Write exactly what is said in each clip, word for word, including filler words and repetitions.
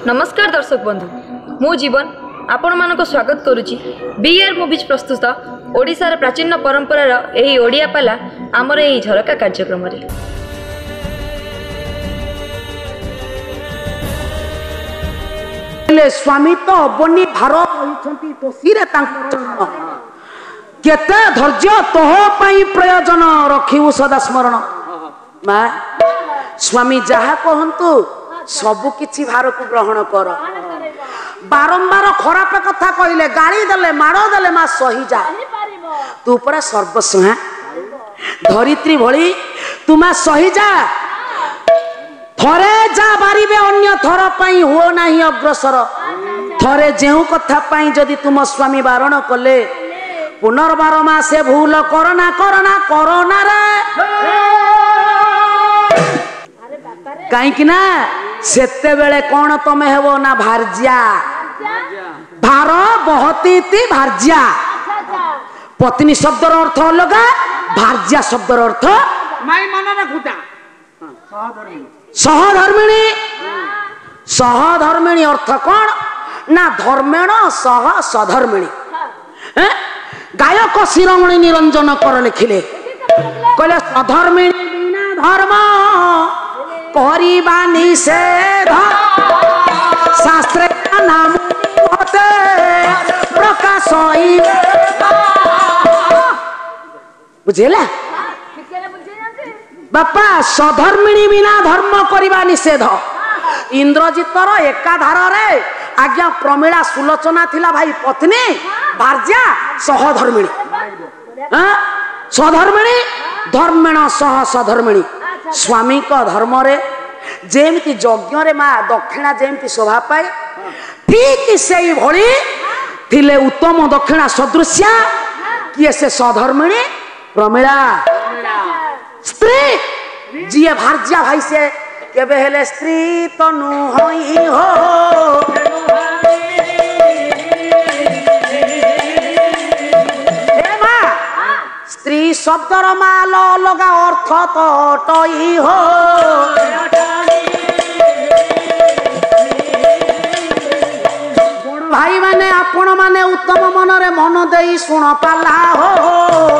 नमस्कार दर्शक बंधु मु जीवन आपण मानक स्वागत करुच्ची बीआर मूवीज प्रस्तुत ओडिशार प्राचीन परंपरार एही ओडिया पाला आमर एही झरका कार्यक्रम रे स्वामी तो अबनी भार होइछंती तोसीरे तांकर केते धैर्य तोह पई प्रयोजन रखिउ सदा स्मरण मा स्वामी जहा कहंतु सबु किछि भार को ग्रहण कर बारंबार खराब कथा कहले गाली देले मारो देले मा सही जा तू परा सर्वस्व धरित्री भली तुमा सही जा थरे जा बारिबे अन्य थर पई हो नाही अग्रसर थरे जेउ कथा पई जदि तुम स्वामी बारण कले पुनर्बार मासे भूल करना करना करना रे कहीं कि ना सेते बेले कौन तमे हेबो ना भारजिया भार बहती भारजिया पत्नी शब्दर अर्थ अलग भारजिया शब्दर अर्थ माई मन रखुता सहधर्मिणी सहधर्मिणी अर्थ कौन ना धर्मेण सह सधर्मिणी गायक शिरोमणि निरंजन कर लिखिले कहले सधर्मिणी बिना धर्म करिबा निषेध शास्त्र नाम होते प्रकाश बुझेला बापा सधर्मिणी बिना धर्म करिबा निषेध इंद्रजितर एकाधार रे आज्ञा प्रमीला सुलोचना थिला भाई पत्नी भारजिया सहधर्मिणी सधर्मिणी धर्मेण सह सधर्मिणी स्वामी को धर्म रे जेमती यज्ञ रे माँ दक्षिणा जेमती शोभा पाए ठीक से भली थिले उत्तम दक्षिणा सदृश्या किए से सधर्मिणी प्रमीला स्त्री जीए भारजिया भाई से केबे हेले स्त्री तो नुहई हो स्त्री शब्दर माल लगा अर्थ तो टई हो बड़ भाई माने आपण माने उत्तम मन रे मन देई सुन पाला हो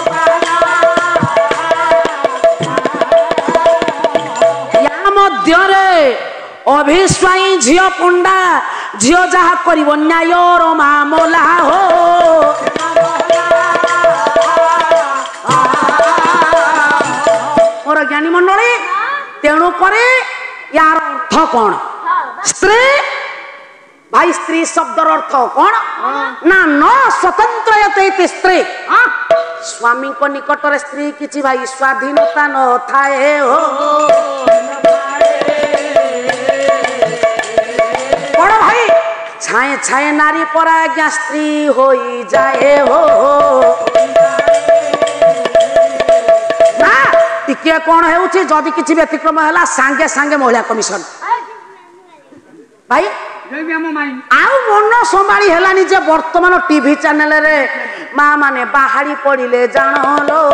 या मध्य रे अभिस्वाई झियो पुंडा झियो जहा करिवो न्याय रो मामला हो ज्ञानी मंडली तेणु करे यार अर्थ कौन स्त्री भाई स्त्री शब्दर अर्थ कौन ना न स्वतंत्र स्त्री स्वामी को निकट रे स्त्री किछि भाई स्वाधीनता न थाए हो बड़ भाई छाए छाए नारी पर आज्ञा स्त्री होई जाए हो टिके कौन है जदि किसी व्यतिक्रम है सांगे सांगे महिला कमिशन भाई आउ मन संभाली है जे वर्तमान टीवी चैनल रे माँ माने बाहाड़ी पड़िले जान लो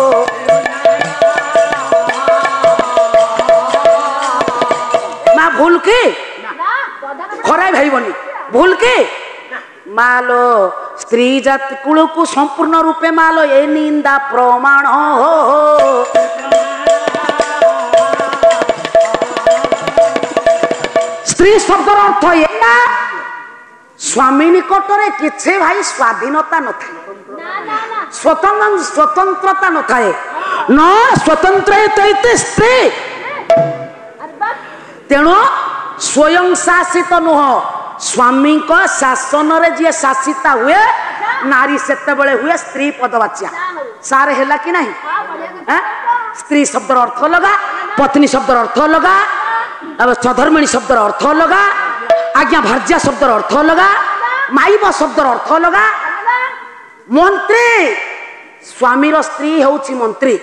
माँ भूल की खराब भाईबनी भूल की मालो स्त्री जाति कुल को संपूर्ण रूपे मालो ए निंदा प्रमाण हो स्त्री शब्दर अर्थ एना स्वामी निकट रे किछे भाई स्वाधीनता न थाए स्वतंत्र स्वतंत्रता न थाए न स्वतंत्र स्त्री तेणु स्वयं शासित नुह स्वामी को शासन रे जे शासिता हुए नारी सेते बळे हुए स्त्री पदवाच्या सार हैला कि नहीं हैं स्त्री शब्दर अर्थ लगा पत्नी शब्दर अर्थ लगा अब सधर्मिणी शब्दर अर्थ लगा आज्ञा भारजिया शब्दर अर्थ लगा माईबा शब्दर अर्थ लगा मंत्री स्वामी रो स्त्री होउची मंत्री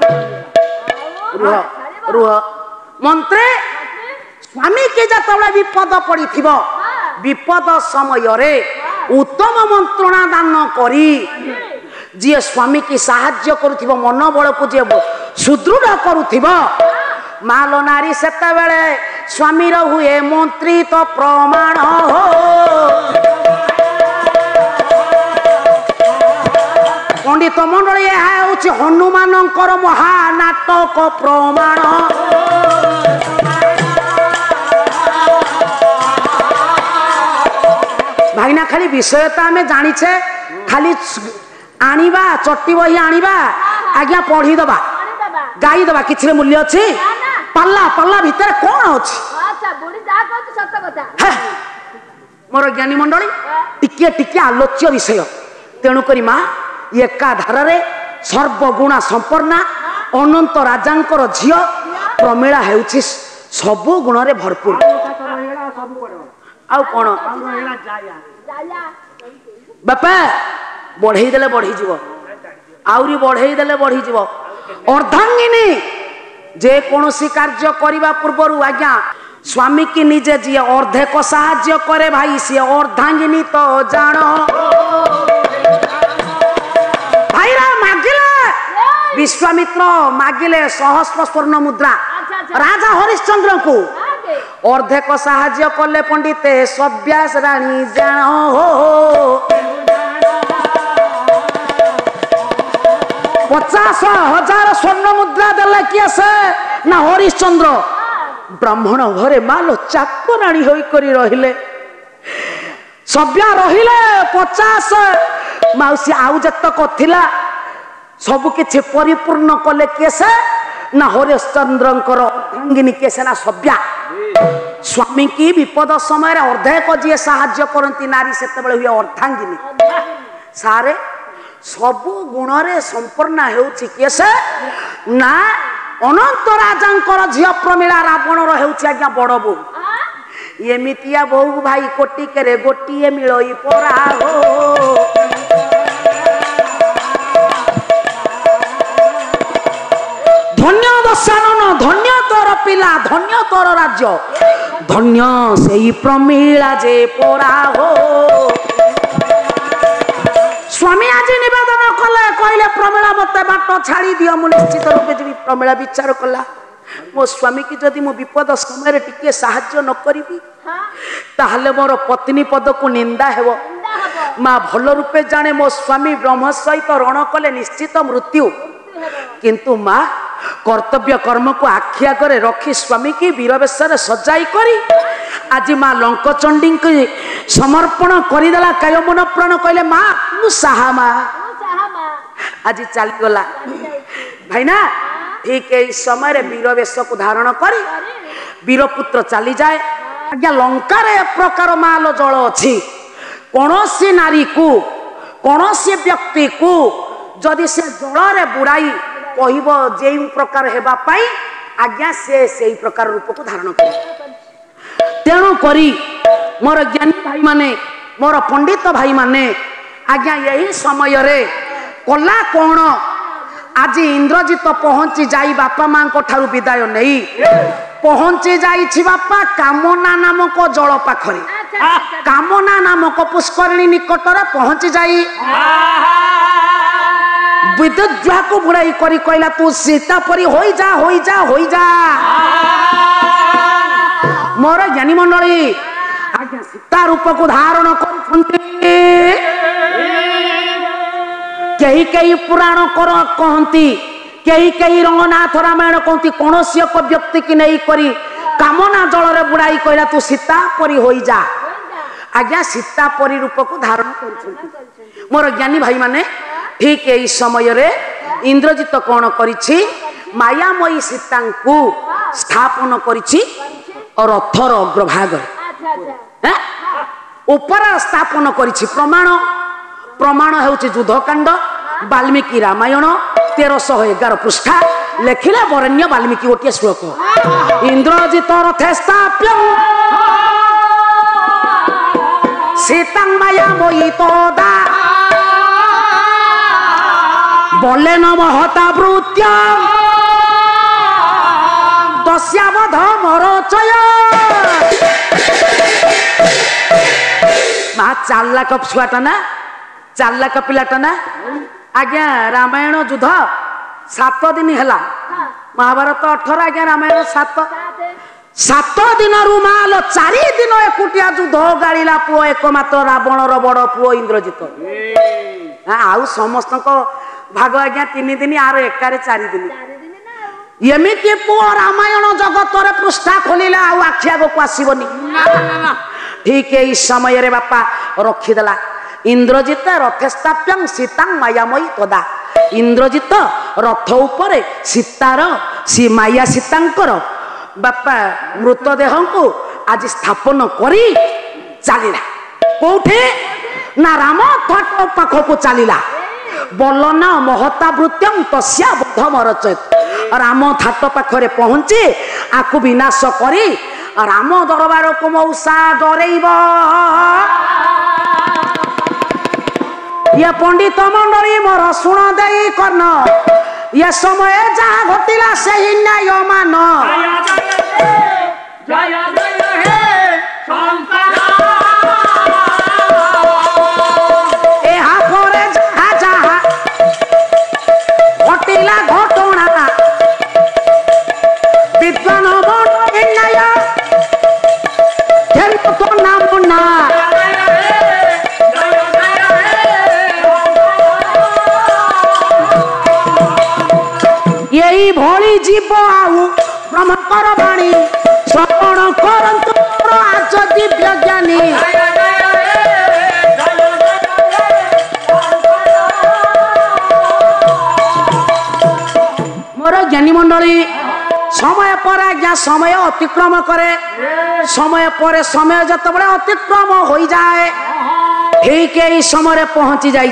रुह रुह मंत्री स्वामी के जतबे विपद पड़ी थिबो विपद समय रे उत्तम मंत्रणा दान करी जी स्वामी की साहाय्य करुथिबो मनोबल को जे सुदृढ़ करुथिबो मालो नारी सेते बेले स्वामी रो हुए मंत्री तो प्रमाण हो पंडित मंडली हूँ हनुमान महानाटक प्रमाण भाईना खाली विषय तो आम जाचे खाली आनिबा चट्टी बही आनिबा आज्ञा पढ़ी दबा गाई दबा किछि मूल्य अच्छी पल्ला पल्ला भितर कौन अच्छी मोर ज्ञानी मंडली टिके टिके आलोच्य विषय तेणुक माँ एका धारे सर्वगुणा संपन्ना अनंत राजांकर झियो प्रमीला हेउछि सबु गुण रे भरपूर आउ कोन बापा बढ़ई देले बढ़ी जीव आउरी बढ़ई देले बढ़ी जीव अर्धांगिनी जे कोनोसी कार्य करिबा पूर्वरु आज्ञा स्वामी की निजे जी अर्धे को साहाय्य करे भाई सी अर्धांगिनी तो जानो भाईरा मागिले विश्वामित्र मागिले सहस्र स्वर्ण मुद्रा राजा हरिश्चंद्र को अर्धे को साहाय्य कले पंडिते सव्यास रानी जानो हो पचास हजार स्वर्ण मुद्रा देले किए से ना हरिश्चंद्र ब्राह्मण घरे मालो चाकराणी होई करी रहिले सभ्या रहिले पचास माउसी आउ जतक थिला सब किछि परिपूर्ण कले केसे ना हरिश्चंद्रंकर अर्धांगिनी केसे ना सभ्या स्वामी की विपद समय अर्धेक जी साहाय्य करती नारी सेते बेले हुए अर्धांगिनी सारे सबु गुण रे संपूर्ण हेउछि केसे ना अनंत राजांकर झियो प्रमीला रावण रो हेउछि आज्ञा बड़ बो एमितिया बहु भाई कोटी करे गोटिए मिलई परा हो धन्य दशानन धन्य तोर पिला धन्य तोर राज्य धन्य सेई प्रमीला जे परा हो स्वामी आज निवेदन कले कहले प्रमीला मते बाट छाड़ी दियो मु निश्चित रूपे जी प्रमीला विचार कला मो स्वामी की जदि मो विपद समय टिके साहाय्य न करिबी ताहले मोर पत्नी पद को निंदा हेबो माँ भल रूपे जाने मो स्वामी ब्रह्म सहित रण कले निश्चित मृत्यु किंतु माँ कर्तव्य कर्म को आखि आगे रखी स्वामी की वीरवेश सजाई करी आज माँ लंकचंडी को समर्पण करदेला काय मन प्राण कहले माँ तू साहा माँ आज चलीगला भाईना ठीक है समय वीरवेश को धारण करी वीरपुत्र चली जाए आज्ञा लंकार एक प्रकार माल जल अच्छी कौन सी नारी को कौन सी व्यक्ति को जदि से जल बुड़ाई कहब जे प्रकार हेबा पाई आज्ञा से से प्रकार रूप को धारण कर तेणु करी मोर ज्ञानी भाई माने मोर पंडित भाई माने आज्ञा यही समय रे कला कौन आज इंद्रजित पहुंची जाई बापा मां को ठारू विदाय नहीं पहुंची जाई बापा कामना नामक जल पाखरे कामना नामक पुष्करिणी निकटर पहुंची जाई विद्युत ज्वा को बुड़ाई करी कहला तू सीता परी होई जा होई जा होई जा मोर ज्ञानी मंडली आज्ञा सीता रूप को धारण करछंती कई कई पुराण कर कहती कई कई रंगनाथ रामायण कहती कौन सी एक व्यक्ति की नहीं करी कामना जल रे बुड़ाई कहला तू सीता परी होई जा आज्ञा सीता परी रूप को धारण करछंती मोर ज्ञानी भाई माने ठीक यही समय रे इंद्रजित कौन करिछि मायामयी सीता को स्थापन करिछि और रथर अग्रभाग ऊपर स्थापन करिछि प्रमाण प्रमाण हेउछि युद्धकांड वाल्मीकि रामायण तेरह सौ एगार पृष्ठा लेखिले वरेण्य वाल्मीकि गोटे श्लोक इंद्रजित रथे स्थाप्य सीतां मायामयी तदा बोले न महता वृत्या दस्यावध मरोचय माँ चार लाख छुआटा ना चार लाख पिलाटा ना आज्ञा रामायण युद्ध सात दिन है महाभारत अठर आज्ञा रामायण सात सात दिन रु माल चारि दिन एकुटिया युद्ध गाड़िला पुओ एकमात्र रावणर बड़ पुओ इंद्रजित आउ समस्त भाग आज्ञा तीन दिन आर एकारे चारि दिन एमती पुओ रामायण जगत पृष्ठा खोलिला आउ आखि आगक आसबनी ठीक यही समय रे बापा रखीदेला इंद्रजित रथस्थाप्यं सीतां मायामयी तदा इंद्रजित रथ उपरे सीतार सी माया सीतांकर बापा मृतदेह को आज स्थापन करी चलीला कोठे ना राम थट पाख को चलीला बलना महता वृत्यं तस्या बुद्धम रचयत राम थाट पाखरे पहुंचे आकु विनाश करी राम दरबार को मौसा डरेब ये पंडित मंडली मोर शुण दे कर्ण ये समय जहाँ घटिला से ही न्याय मान यहाँ पर जहाँ जहाँ घटिला घटना विद्वान मंडली न्याय तो नाम ना यही भली जीव आउ ब्रह्मकर बाणी श्रवण करंतु आज दिव्य ज्ञानी मोर ज्ञानी मंडली समय पर आज्ञा समय अतिक्रम करे समय पर समय जत बड़े अतिक्रम हो जाए ठीक यही समय पहुंची जाइए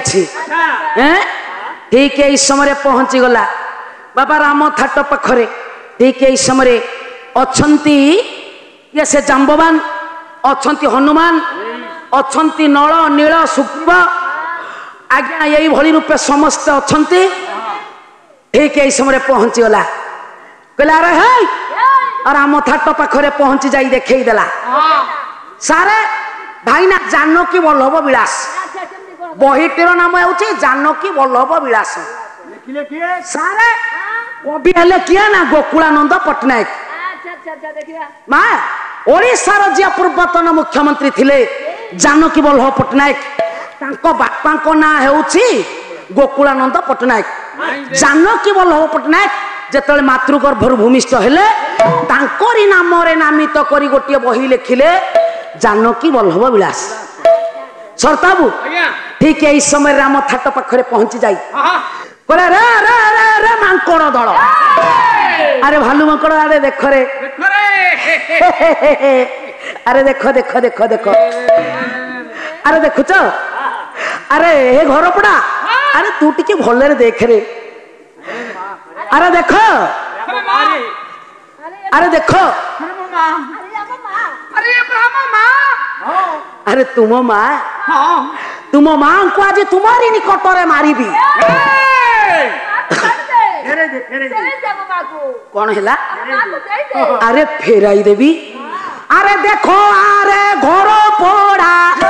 ठीक यही समय पहुंची गला बाबा राम थाट पाखरे ठीक यही समय अच्छंती ये से जाम्बवान अच्छंती हनुमान अच्छंती नल नील सुग्रीव आज्ञा यही भली रूपे समस्त अच्छंती ठीक यही समय पहुंची गला कहला अरे हे राम थाट पाखरे पहुंची जाई देखई देला सारे भाईना जानकी वल्लभ विलास बहीटीर नाम होची जानकी वल्लभ विलास सारे कवि हेले किए ना गोकुलानंद पट्टनायक माँ ओडिशार जे पूर्वतन मुख्यमंत्री थिले जानकी वल्लभ पट्टनायक तांको बापांको ना हेउची गोकुलानंद पट्टनायक जानकी वल्लभ पट्टनायक जेतले मातृगर्भर भूमिष्ठ हेले तांकोरी नाम रे नामित करी गोटे बही लिखिले जानकी वल्लभ विलास सरताबू ठीक यही समय राम थाट पाखरे पहुंची जाई करे रे रे रे रे मांकड़ दल अरे भालू मांकड़ अरे देख रे अरे देख देख देख देख अरे देखुच अरे हे घर पड़ा अरे तू टिके भले देख रे अरे देख अरे देख अरे तुम माँ तुम माँ को आज तुम्हारी निकटरे मारिबी कौन है अरे फेराई देवी अरे देखो अरे घर पोड़ा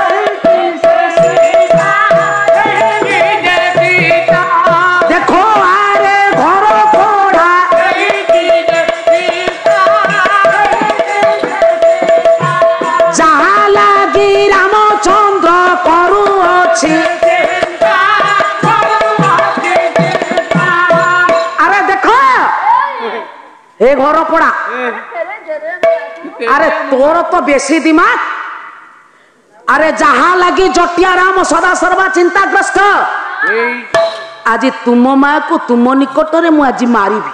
देखो अरे घर पोड़ा जहाँ लगी रामचंद्र करू अच्छी ए घर पड़ा अरे तोर तो बेसी दिमाग अरे जहाँ लगी जटिया राम सदा सर्वा चिंताग्रस्त आज तुम माँ को तुम निकट रे मु आज मारिबी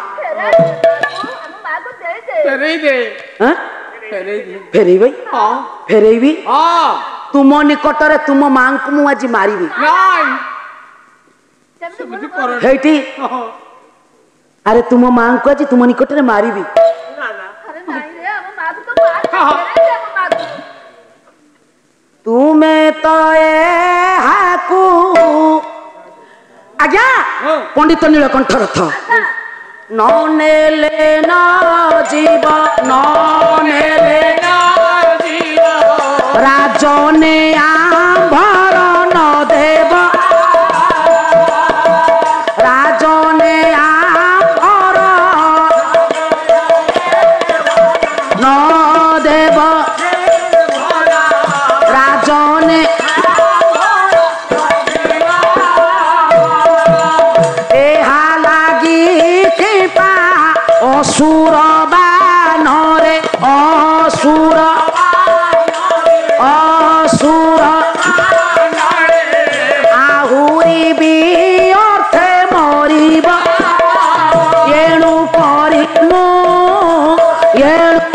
फेरेबी फेरेबी तुम निकट रे तुम माँ को मु आज मारिबी हेटी अरे तुम माँ को आज तुम निकट रे मारिबी तुम्हें तो ए हाकू आज्ञा पंडित नीलकंठ रथ न नेले न जीव न नेले राजने आंभर न देव राजने आंभर କରିବି ଅର୍ଥେ ମରିବ ଏଣୁ କରି ମୁଁ ଏଣୁ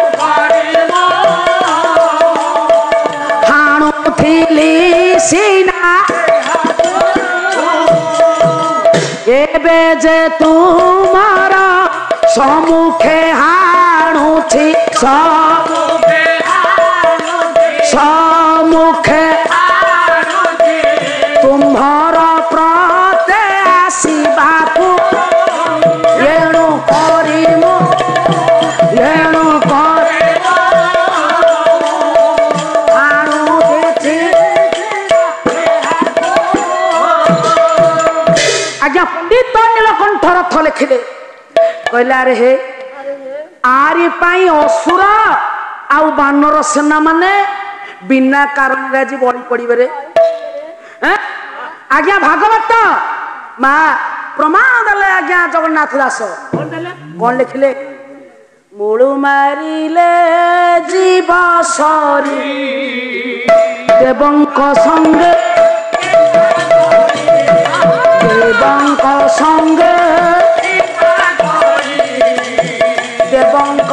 ହାଣୁଥିଲି ସିନା ଏବେ ଯେ ତୁମର ସମ୍ମୁଖେ ହାଣୁଛି ସମ୍ମୁଖେ ତୁମ୍ଭର ପ୍ରତେ ଆସିବାକୁ ଏଣୁ କରି ମୁଁ ଏଣୁ କରି ହାଣୁଛି। ଆଜ୍ଞା ପଣ୍ଡିତ ନୀଳକଣ୍ଠ ରଥ ଲେଖିଲେ କହିଲେ ଆରେ ହେ ଆରି ପାଇଁ ଅସୁର ଆଉ ବାନର ସେନା ମାନେ ବିନା କାରଣରେ ଆଜି ବଳି ପଡିବେ। ଆଜ୍ଞା ଭାଗବତ ମା ପ୍ରମାଣ ଦେଲେ ଆଜ୍ଞା ଜଗନ୍ନାଥ ଦାସ କଣ ଲେଖିଲେ ମୂଳୁ ମାରିଲେ ଜୀବ ସରି ଦେବଙ୍କ ସଙ୍ଗେ ଦେବଙ୍କ ସଙ୍ଗେ ଦେବଙ୍କ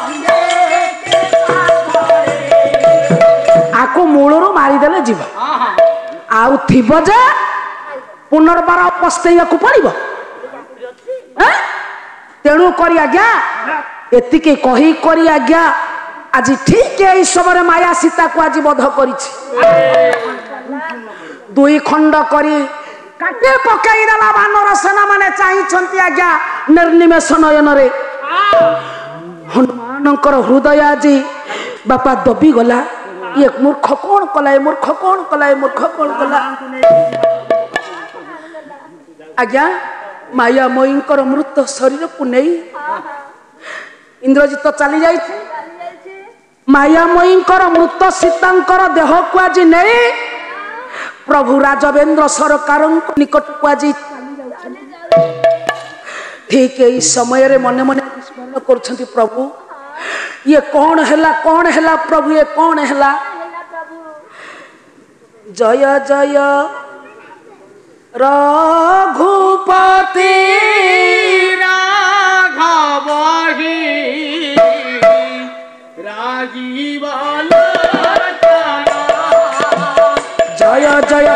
ଆକୁ ମୂଳରୁ ମାରିଦେଲେ ଯିବ ଆଉ ଥିବ ଯେ ପୁନର୍ବାର ପସ୍ତେଇବାକୁ ପଡିବ। ତେଣୁ କରି ଆଜ୍ଞା ଏତିକି କହି କରି ଆଜ୍ଞା ଆଜି ଠିକ ଏଇ ସମୟରେ ମାୟା ସୀତାକୁ ଆଜି ବଧ କରିଛି। ଦୁଇ ଖଣ୍ଡ କରି କାଟେ ପକାଇ ଦେଲା ବାନର ସେନା ମାନେ ଚାହିଁଛନ୍ତି ଆଜ୍ଞା ନିର୍ନିମେଷ ନୟନରେ। ହନୁମାନଙ୍କର ହୃଦୟ ଆଜି ବାପା ଦବି ଗଲା ଇଏ ମୂର୍ଖ କଣ କଲା ଏ ମୂର୍ଖ କଣ କଲା ଏ ମୂର୍ଖ କଣ କଲା। ଆଜ୍ଞା ମାୟାମୟୀଙ୍କର ମୃତ ଶରୀରକୁ ନେଇ ଇନ୍ଦ୍ରଜିତ ଚାଲି ଯାଇଛି। ମାୟାମୟୀଙ୍କର ମୃତ ସୀତାଙ୍କର ଦେହକୁ ଆଜି ନେଇ ପ୍ରଭୁ ରାଜବେନ୍ଦ୍ର ସରକାରଙ୍କ ନିକଟକୁ ଆଜି ଠିକ ଏଇ ସମୟରେ ମନେ ମନେ ସ୍ମରଣ କରୁଛନ୍ତି ପ୍ରଭୁ ଇଏ କଣ ହେଲା କଣ ହେଲା ପ୍ରଭୁ ଏ କଣ ହେଲା। ଜୟ ଜୟ ରଘୁପତି ରାଘବ ରାଜୀବ ଜୟ ଜୟ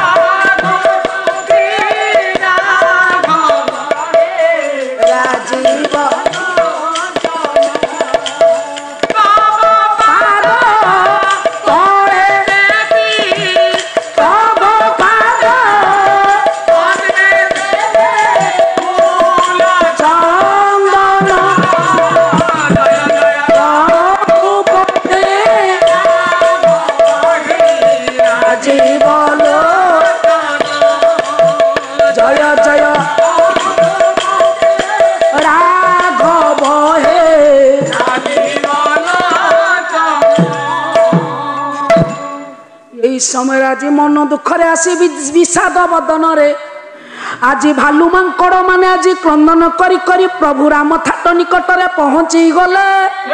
समय आज मन दुखरे आसी विषाद बदन आज भालु मांकड़ माने आज क्रंदन करी करी प्रभु राम थाट निकटरे पहुंची गले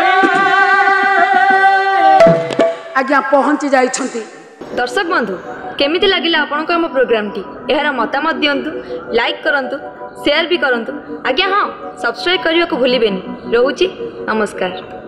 आज्ञा पहुंची जाइछंती। दर्शक बंधु केमिति लागिला आपनको हम प्रोग्राम टी एहार मतामत दियंतु लाइक करंतु शेयर भी करंतु आज्ञा हाँ सब्सक्राइब करने को भूलिबेनी। रहूची नमस्कार।